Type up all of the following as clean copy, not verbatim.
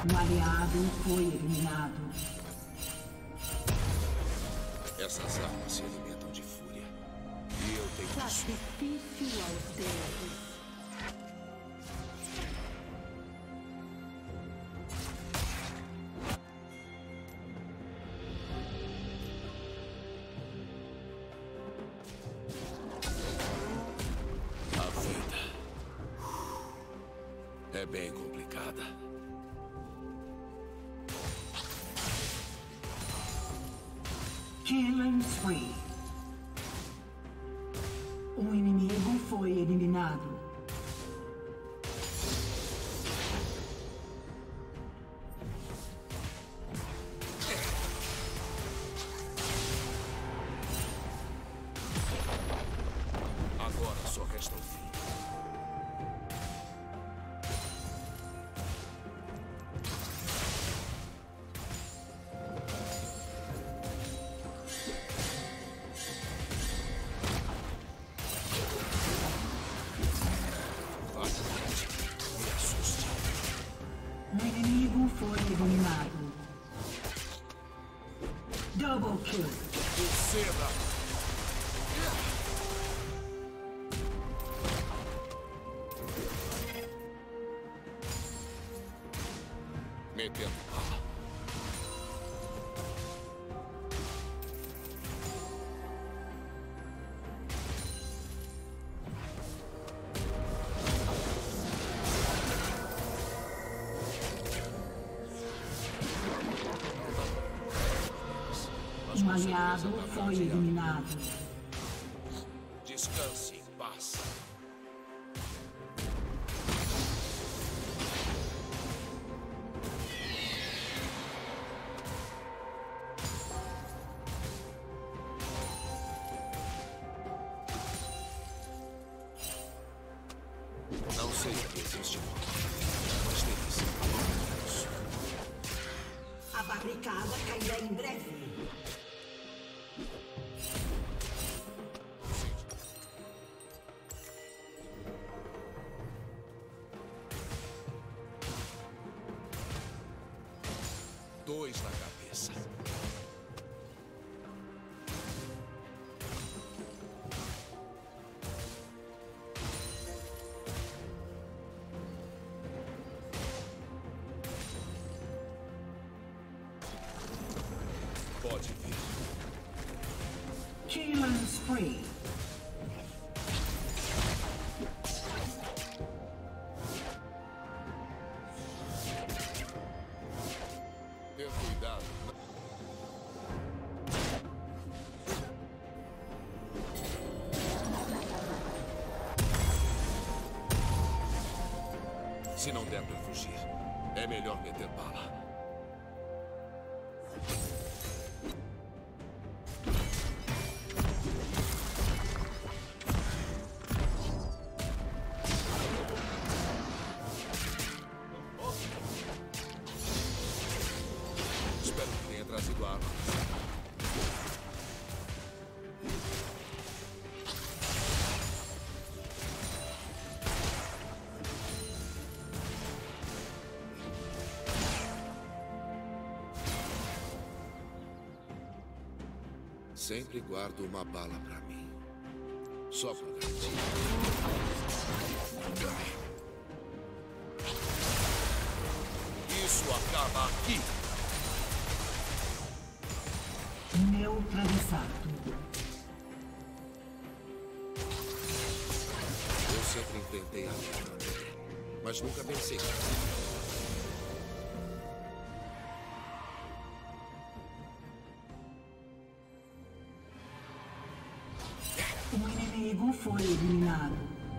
Um aliado foi eliminado. Essas armas se alimentam de fúria. E eu tenho isso. Sacrifício aos deuses. A vida é bem complicada. Killing spree. Um inimigo foi eliminado. Agora só resta o fim. Me assuste. Um inimigo foi eliminado. Double kill. Desceda! Metendo bala. Um aliado foi eliminado. Descanse em paz. Não sei o que existe, mas tem que ser isso. A barricada cairá em breve. Dois na cabeça. Pode vir. Killing spree. Ter cuidado. Se não der pra fugir, é melhor meter bala. Espero que tenha trazido arma. Sempre guardo uma bala pra mim. Só pra garantir. Isso acaba aqui. Neutralizado. Eu sempre enfrentei a guerra, mas nunca pensei que Um inimigo foi eliminado.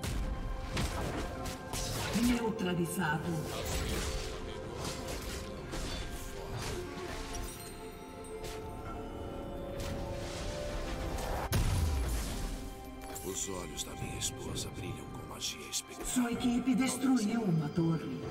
Neutralizado. os olhos da minha esposa brilham com magia espectral. Sua equipe destruiu uma torre.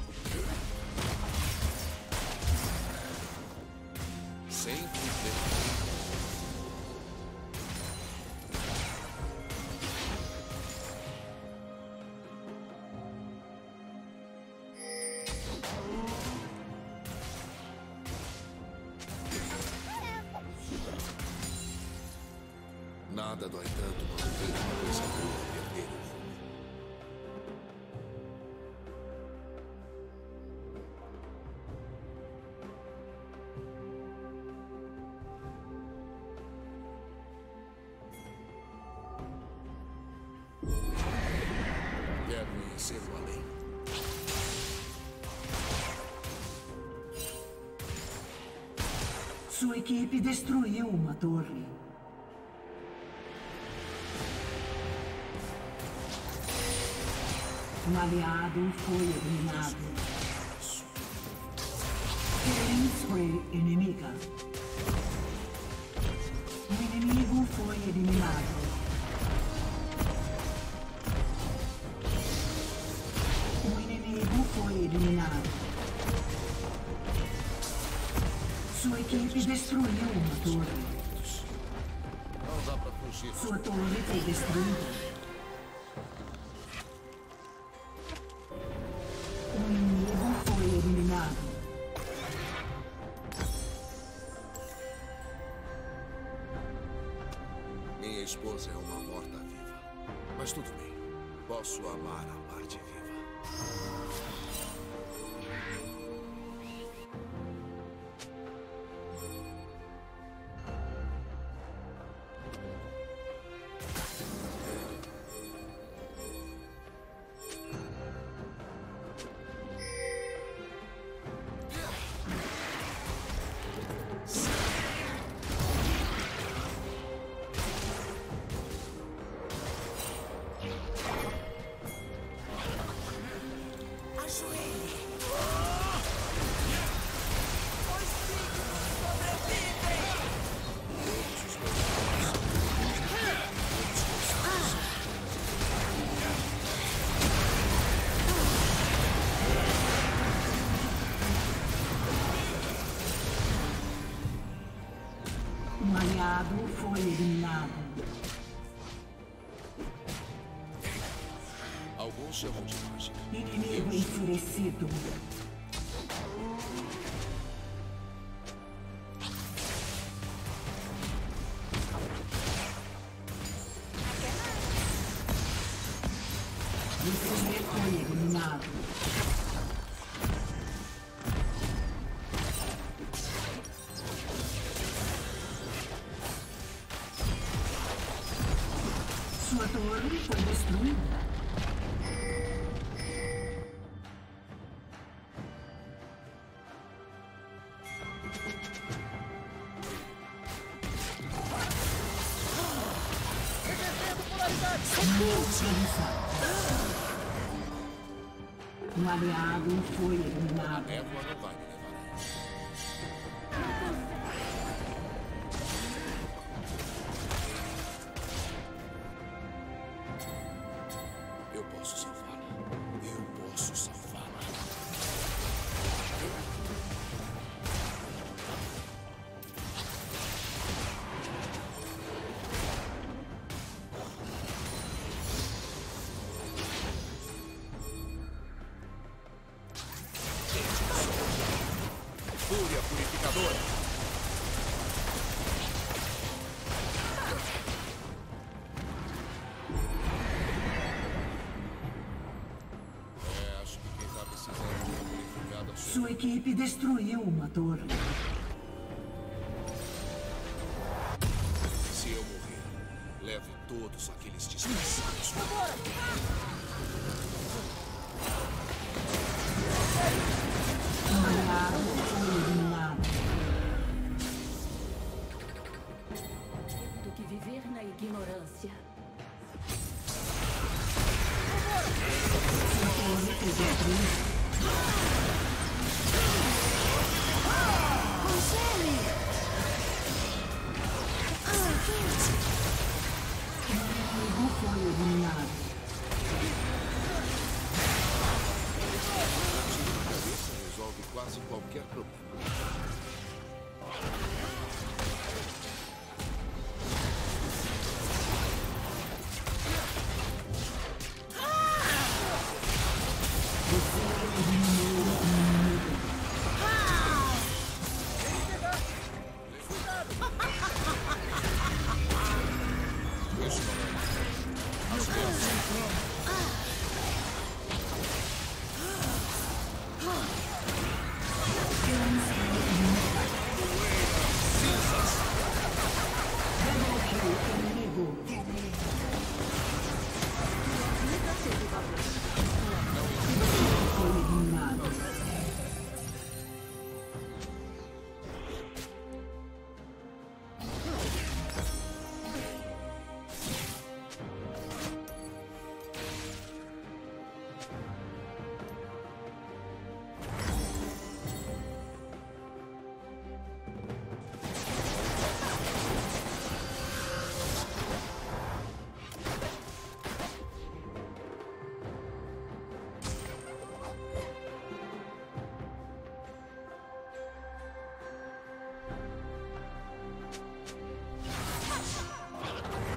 Sempre tem. Nada dói tanto quando tem uma coisa boa perder o rumo. Quero conhecer o além. Sua equipe destruiu uma torre. Um aliado foi eliminado. Killing spree inimiga. Um inimigo foi eliminado. Um inimigo foi eliminado. Sua equipe destruiu uma torre. Não dá pra fugir. Sua torre foi destruída. Um inimigo foi eliminado. Minha esposa é uma morta-viva. Mas tudo bem. Posso amar a parte viva. Um aliado foi eliminado. Alguns chamam de mágica. Inimigo enfurecido. Você foi eliminado. Sua torre foi destruída. Neutralizado. Um aliado foi eliminado. A névoa não vai me levar a isso. Eu posso salvá-la. Eu posso salvá-la. Fúria purificadora. Acho que quem tá precisando de uma purificada sou Sua equipe destruiu uma torre. Se eu morrer, leve todos aqueles desgraçados. Um aliado foi eliminado. Do que viver na ignorância. Sua torre foi destruída. Um inimigo foi eliminado. A cabeça resolve quase qualquer problema. Você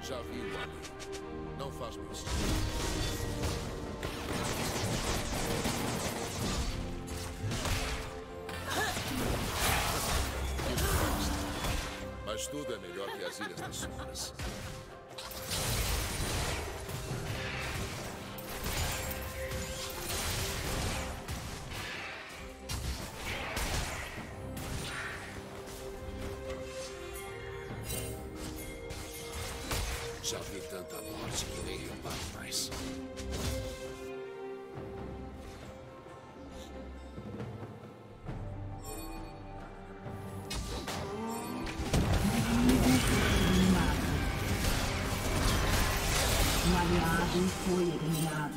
Já vi o ali. Não faz isso. Mas tudo é melhor que as Ilhas das Sombras. Já vi tanta morte que nem reparo mais. Um aliado foi eliminado.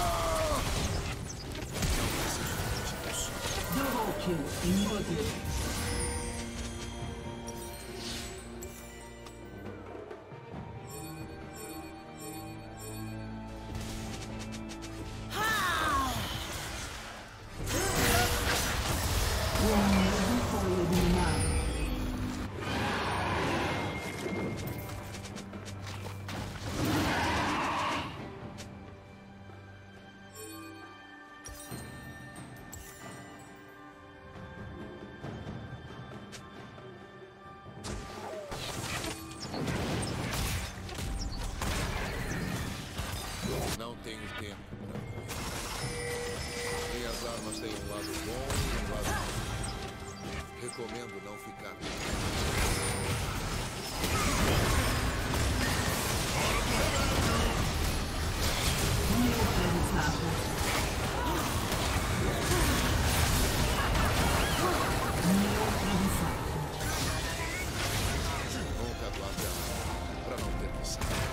Double kill em poder. Não tenho tempo para morrer. Minhas armas têm um lado bom e um lado ruim. Recomendo não ficar. Nunca guarde a arma para não ter que sair.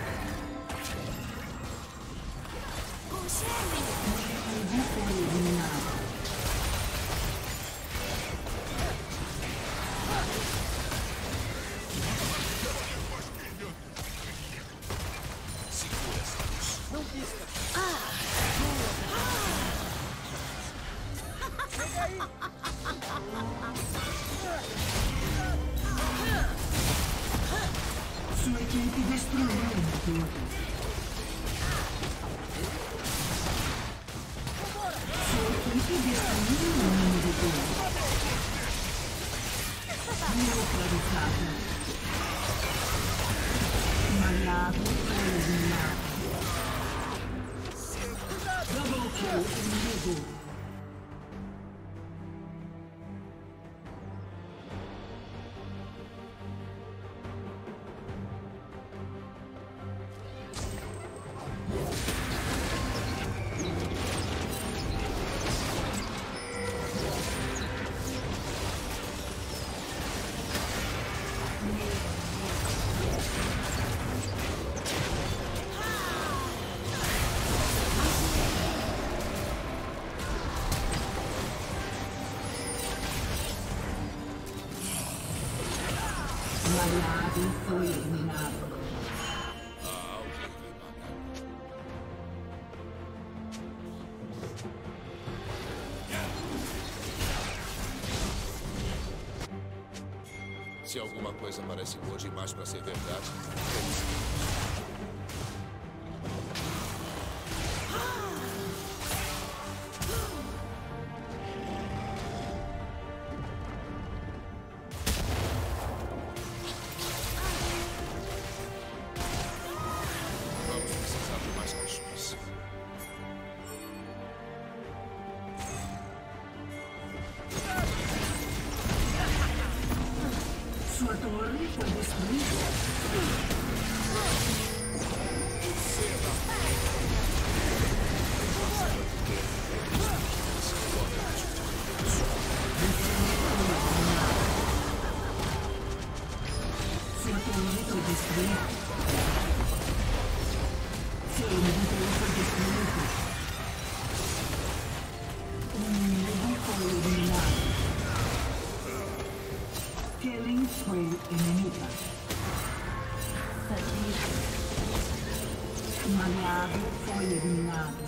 Sua equipe destruiu o motor. Sua equipe destruiu o inimigo. Neutralizado. Um aliado foi eliminado. Double kill inimigo. Um aliado foi eliminado. Se alguma coisa parece boa demais para ser verdade, vamos precisar de mais cachorros. Sua torre foi destruída. Sua torre foi destruída. Seu inimigo foi destruído. Um inimigo foi eliminado. Killing spree inimiga. Um aliado foi eliminado.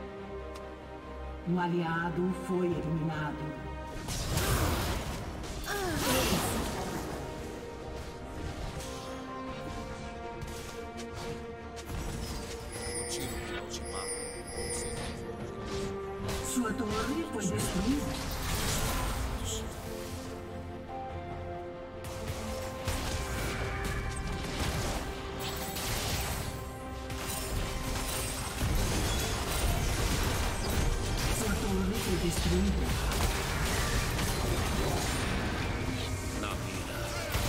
Um aliado foi eliminado. Sua torre foi destruída. Sua torre foi destruída. Na mira.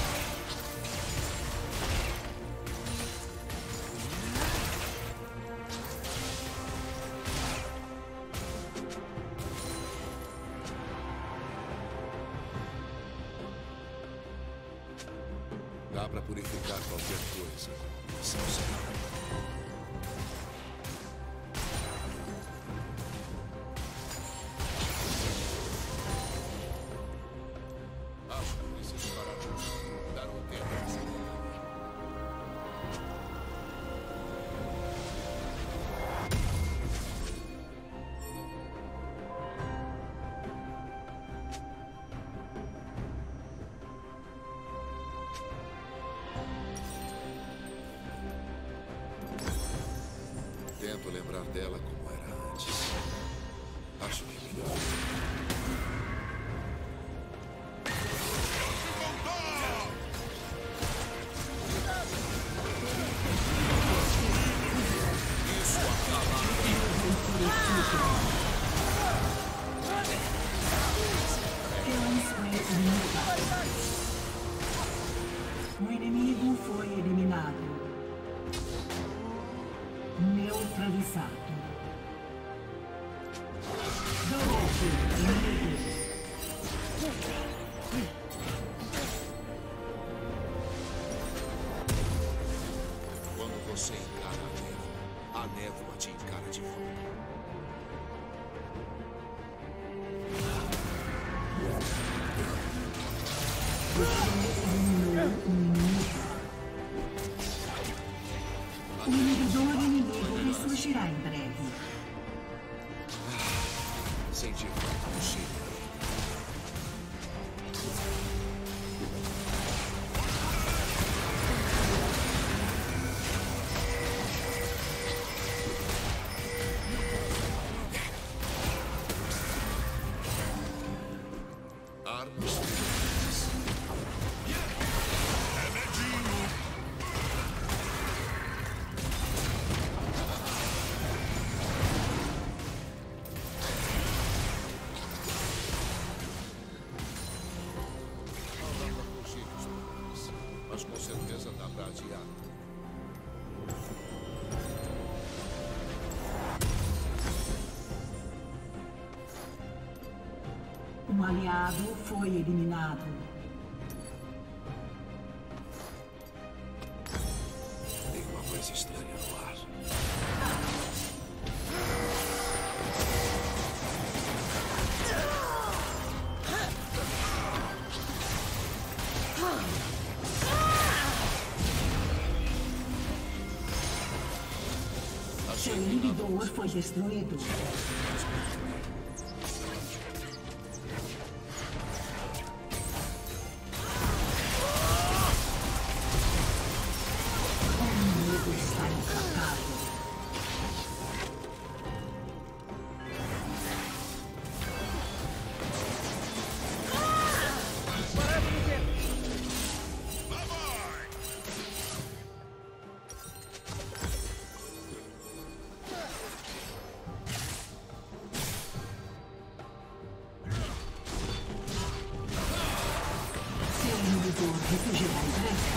Dá para purificar qualquer coisa. Sincero. Acho que preciso parar de dar um tempo a essa companhia. Tento lembrar dela como era antes. Acho que é melhor. Isso acaba. O inimigo foi eliminado. Neutralizado. Double inimigo. Quando você encara a névoa te encara de volta. O inibidor inimigo ressurgirá em breve. Senti falta do cheiro. Armas brilhantes. Não dá pra fugir dos problemas, mas com certeza dá pra adiar. Um aliado foi eliminado. Tem uma coisa estranha no ar. Seu inibidor foi destruído. O inimigo está empatado. Seu inibidor ressurgirá em breve.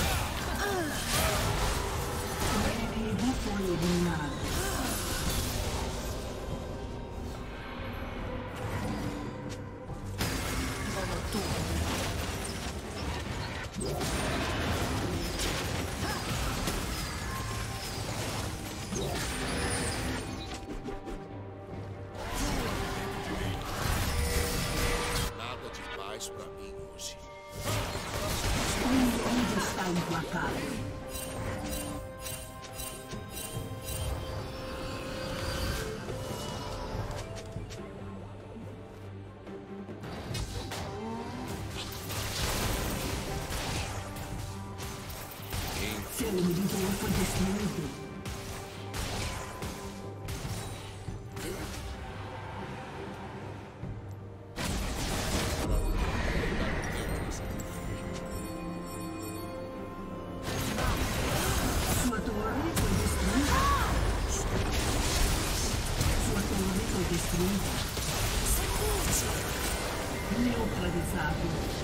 O inimigo foi eliminado. Nada de paz pra mim hoje. O inimigo passado.